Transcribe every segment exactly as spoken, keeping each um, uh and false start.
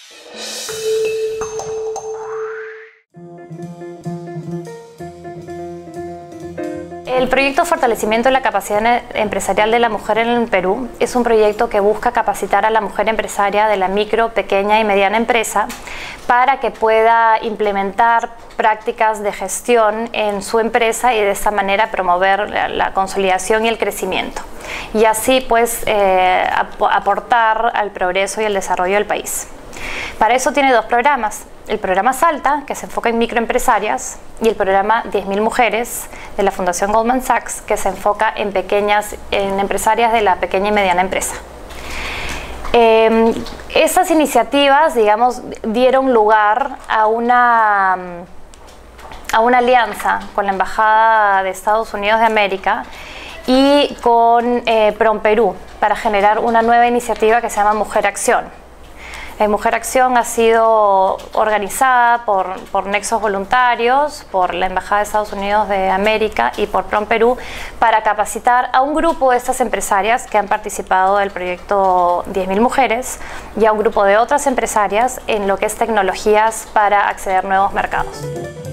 El proyecto Fortalecimiento de la Capacidad Empresarial de la Mujer en el Perú es un proyecto que busca capacitar a la mujer empresaria de la micro, pequeña y mediana empresa para que pueda implementar prácticas de gestión en su empresa y de esta manera promover la, la consolidación y el crecimiento y así pues eh, ap aportar al progreso y el desarrollo del país. Para eso tiene dos programas, el programa Salta, que se enfoca en microempresarias, y el programa diez mil Mujeres de la Fundación Goldman Sachs, que se enfoca en pequeñas, en empresarias de la pequeña y mediana empresa. Eh, esas iniciativas, digamos, dieron lugar a una, a una alianza con la Embajada de Estados Unidos de América y con eh, PROMPERÚ para generar una nueva iniciativa que se llama Mujer Acción. Mujer Acción ha sido organizada por, por Nexos Voluntarios, por la Embajada de Estados Unidos de América y por PROMPERÚ para capacitar a un grupo de estas empresarias que han participado del proyecto diez mil Mujeres y a un grupo de otras empresarias en lo que es tecnologías para acceder a nuevos mercados.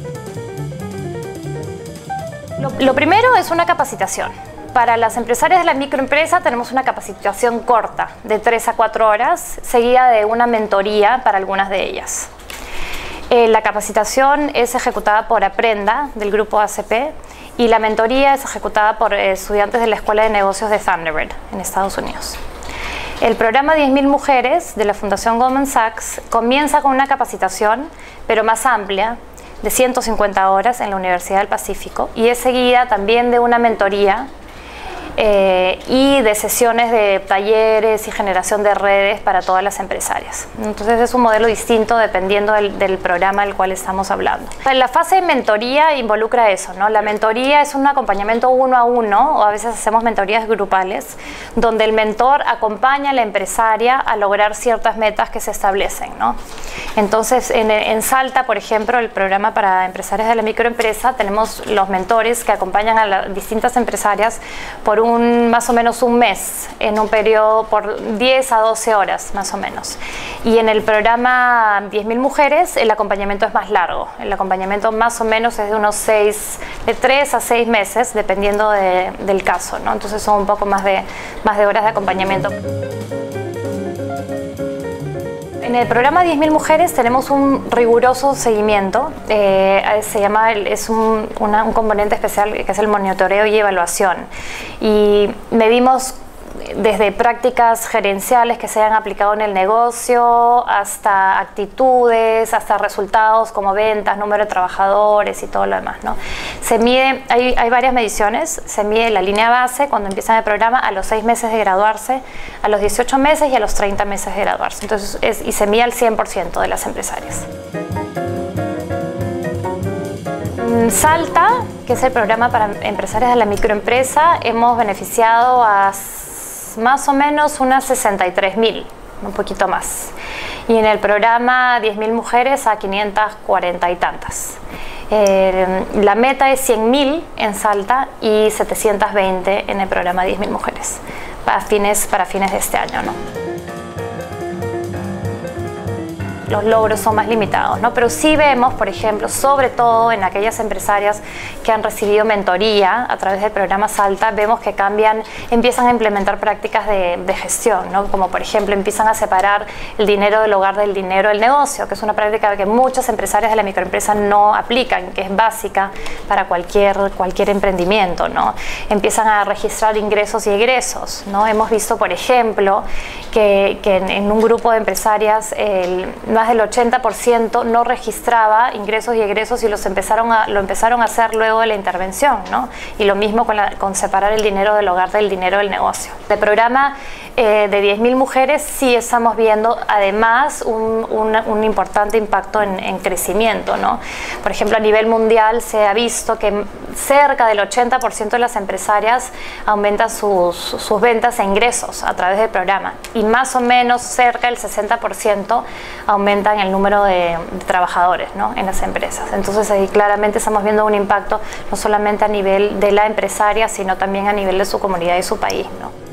Lo, lo primero es una capacitación. Para las empresarias de la microempresa tenemos una capacitación corta, de tres a cuatro horas, seguida de una mentoría para algunas de ellas. Eh, la capacitación es ejecutada por Aprenda, del grupo A C P, y la mentoría es ejecutada por eh, estudiantes de la Escuela de Negocios de Thunderbird, en Estados Unidos. El programa diez mil Mujeres de la Fundación Goldman Sachs comienza con una capacitación, pero más amplia, de ciento cincuenta horas en la Universidad del Pacífico, y es seguida también de una mentoría Eh, y de sesiones de talleres y generación de redes para todas las empresarias. Entonces es un modelo distinto dependiendo del, del programa del cual estamos hablando. La fase de mentoría involucra eso, ¿no? La mentoría es un acompañamiento uno a uno, o a veces hacemos mentorías grupales, donde el mentor acompaña a la empresaria a lograr ciertas metas que se establecen, ¿no? Entonces en, en Salta, por ejemplo, el programa para empresarias de la microempresa, tenemos los mentores que acompañan a las distintas empresarias por un Un, más o menos un mes, en un periodo por diez a doce horas más o menos. Y en el programa diez mil Mujeres el acompañamiento es más largo, el acompañamiento más o menos es de unos seis, de tres a seis meses dependiendo de, del caso, ¿no? Entonces son un poco más de, más de horas de acompañamiento. En el programa diez mil Mujeres tenemos un riguroso seguimiento, eh, se llama, es un, una, un componente especial que es el monitoreo y evaluación, y medimos desde prácticas gerenciales que se hayan aplicado en el negocio, hasta actitudes, hasta resultados como ventas, número de trabajadores y todo lo demás, ¿no? Se mide, hay, hay varias mediciones, se mide la línea base cuando empiezan el programa a los seis meses de graduarse, a los dieciocho meses y a los treinta meses de graduarse. Entonces, es, y se mide al cien por ciento de las empresarias. Salta, que es el programa para empresarias de la microempresa, hemos beneficiado a más o menos unas sesenta y tres mil, un poquito más. Y en el programa diez mil Mujeres a quinientas cuarenta y tantas. Eh, la meta es cien mil en Salta y setecientas veinte en el programa diez mil Mujeres, para fines, para fines de este año, ¿no? Los logros son más limitados, ¿no? Pero sí vemos, por ejemplo, sobre todo en aquellas empresarias que han recibido mentoría a través del programa Salta, vemos que cambian, empiezan a implementar prácticas de, de gestión, ¿no? Como por ejemplo empiezan a separar el dinero del hogar del dinero del negocio, que es una práctica que muchas empresarias de la microempresa no aplican, que es básica para cualquier, cualquier emprendimiento, ¿no? Empiezan a registrar ingresos y egresos, ¿no? Hemos visto, por ejemplo, que, que en, en un grupo de empresarias el más del ochenta por ciento no registraba ingresos y egresos y los empezaron a, lo empezaron a hacer luego de la intervención, ¿no? Y lo mismo con, la, con separar el dinero del hogar del dinero del negocio. El programa eh, de diez mil Mujeres sí estamos viendo además un, un, un importante impacto en, en crecimiento, ¿no? Por ejemplo, a nivel mundial se ha visto que cerca del ochenta por ciento de las empresarias aumentan sus, sus ventas e ingresos a través del programa y más o menos cerca del sesenta por ciento aumentan el número de, de trabajadores, ¿no? En las empresas. Entonces ahí claramente estamos viendo un impacto no solamente a nivel de la empresaria, sino también a nivel de su comunidad y su país, ¿no?